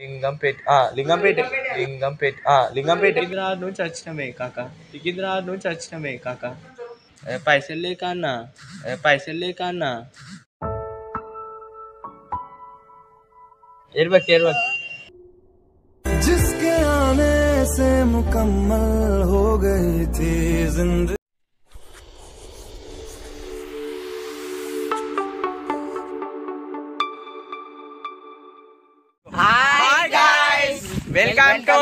లింగంపేట సికింద్రాబాద్ నుంచి వచ్చినమే కాక సికింద్రాబాద్ నుంచి వచ్చినమే కాక పైసలు లేక అన్న ఎర్వక్ जिसके आने से मुकम्मल हो गई थी जिंदगी వెల్కమ్ టు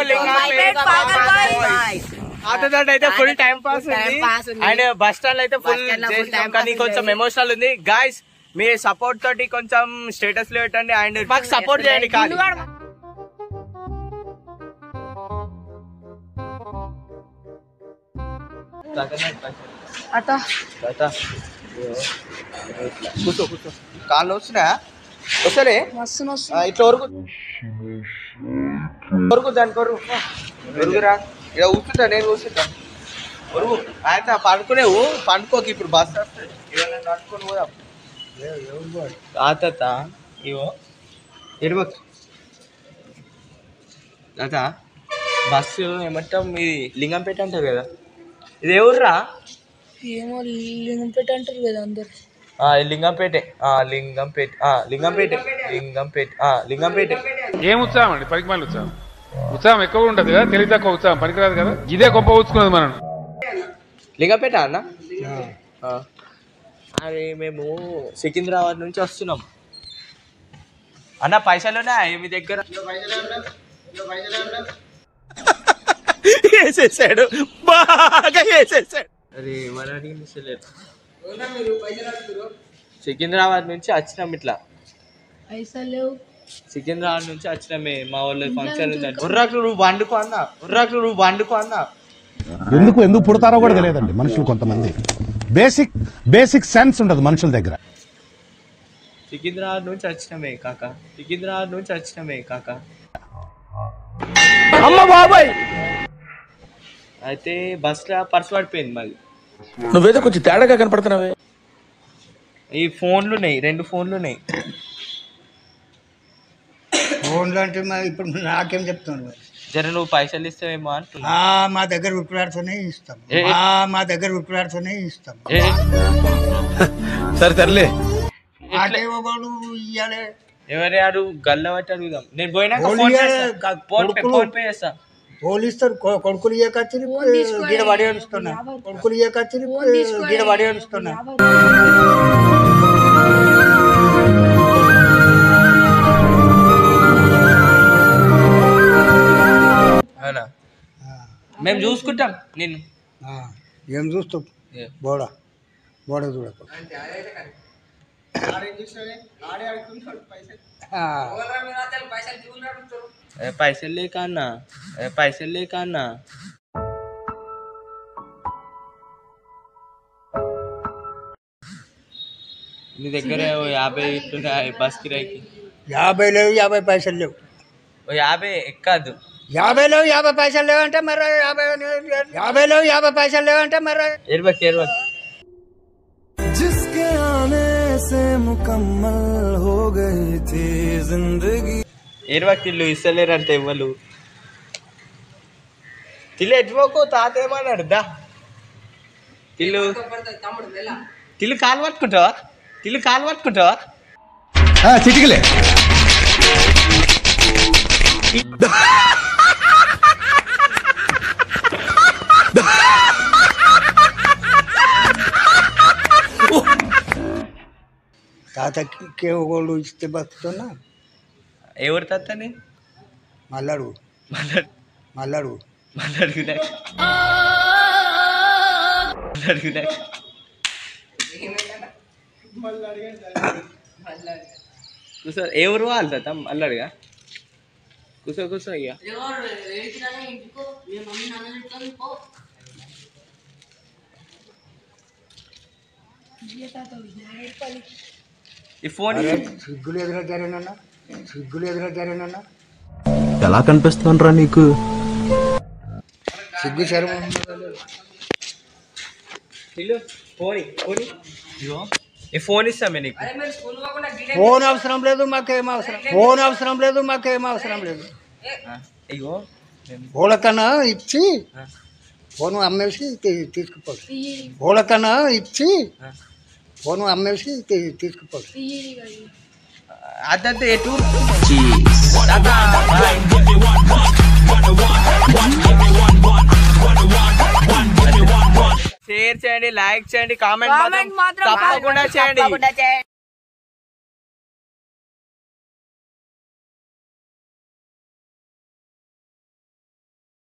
అయితే ఫుల్ టైం పాస్ ఉంది అండ్ బస్ స్టాండ్ అయితే ఫుల్ కానీ కొంచెం ఎమోషనల్ ఉంది గాయస్. మీ సపోర్ట్ తోటి కొంచెం స్టేటస్ లో పెట్టండి అండ్ మాకు సపోర్ట్ చేయండి. కానీ కూర్చో కాళ్ళు వస్తున్నాయా? వస్తలే ఇట్లా వరకు దాని కొరుగురా ఇలా కూర్చుంటా, నేను కూర్చుంటా కొరుగు. అయితే పండుకునేవు పండుకోకి ఇప్పుడు బస్ వస్తుంది నడుచుకొని పోదాం. తాత ఇవో ఎడవకు తాత బస్సు ఏమంటాం ఇది లింగంపేట అంటారు కదా, ఇది ఎవరురా? ఏమో లింగంపేట అంటారు కదా అందరు. లింగంపేట ఏం ఉత్సాహం అండి? పనికిమాలి ఉత్సాహం. ఉత్సాహం ఎక్కువ ఉంటుంది కదా, తెలివి తక్కువ ఉత్సాహం పనికిరాదు కదా. ఇదే గొప్ప ఊచుకున్నది మనం. లింగంపేట అన్న. అరే మేము సికింద్రాబాద్ నుంచి వస్తున్నాం అన్న. పైసలున్నా మీ దగ్గర? వేసేసాడు, బాగా వేసేసాడు. అరే మరి అడిగిలేదు. సికింద్రాబాద్ నుంచి వచ్చినాం ఇట్లా. సికింద్రాబాద్ నుంచి వచ్చినామే మా వాళ్ళ ఫంక్షన్ ఉందండి. ఉర్రాకులు నువ్వు వండుకో అన్నా. ఎందుకు పుడతారో కూడా తెలియదండి మనుషులు. కొంతమంది బేసిక్ సెన్స్ ఉండదు మనుషుల దగ్గర. సికింద్రాబాద్ నుంచి వచ్చినమే కాక అమ్మ బాబాయ్. అయితే బస్ లో పర్స్ పడిపోయింది మరి. నువ్వేదో కొంచెం తేడాగా కనపడుతున్నావే. ఈ ఫోన్లు ఉన్నాయి, 2 ఫోన్లు ఉన్నాయి. ఫోన్లు అంటే మరి ఇప్పుడు నాకేం చెప్తాను? జర నువ్వు పైసలు ఇస్తావేమో అంటున్నా. మా దగ్గర విప్లాడుతూనే ఇస్తాం. సరే తరలే. ఎవరి ఆడు గల్ల బట్టి అడుగుదాం. నేను పోయినాక ఫోన్ పే చేస్తా. పోలీస్తారు కొడుకులు ఇయ్యకొచ్చి గీడ పడి ఏడుస్తున్నా. అవునా? మేము చూసుకుంటాం నిన్ను. ఏం చూస్తాం? బోడ చూడకు. పైసలు లేక అన్న. నీ దగ్గర 50 ఇట్లున్నాయి బస్ కిరాయికి. 50 లేవు, 50 పైసలు లేవు. 50 ఎక్కదు. 50 లేవు, 50 పైసలు లేవంటే మరి 50 లేవు, 50 పైసలు లేవంటే మరి ఎర్వక్ जिसके आने से मुकम्मल हो गई थी जिंदगी. తిల్లు ఇస్తలేరంటే ఇవ్వలు. తిల్లు ఎటువకు తాత ఏమన్నాడు? దా తిల్లు కాలు పట్టుకుంటావా? చిటికలే. తాతకి ఒకళ్ళు ఇస్తే బతుకుతున్నా. ఎవరు తాతని? మళ్ళాడు కూర్చో. ఎవరు వాళ్ళు తాత అల్లాడుగా? కూర్చో అయ్యా. ఈ ఫోన్ సిగ్గులు ఎదురా జరేనన్నా. ఎలా కనిపిస్తుండ్రా నీకు? సిగ్గు చర్మం. ఫోన్ ఇగో ఈ ఫోన్ ఇస్తామే నీకు. ఫోన్ అవసరం లేదు, మాకేం అవసరం. ఫోన్ అవసరం లేదు, మాకేం అవసరం లేదు. అయ్యో ఓళ్ళకన్నా ఇచ్చి ఫోన్ అమ్మేసి తీసుకుపోదు. ఓళ్ళకన్నా ఇచ్చి ఫోన్ అమ్మేసి తీసుకుపోదు. అదంతా ఎటు షేర్ చేయండి, లైక్ చేయండి, కామెంట్ మాత్రం తప్పకుండా చేయండి.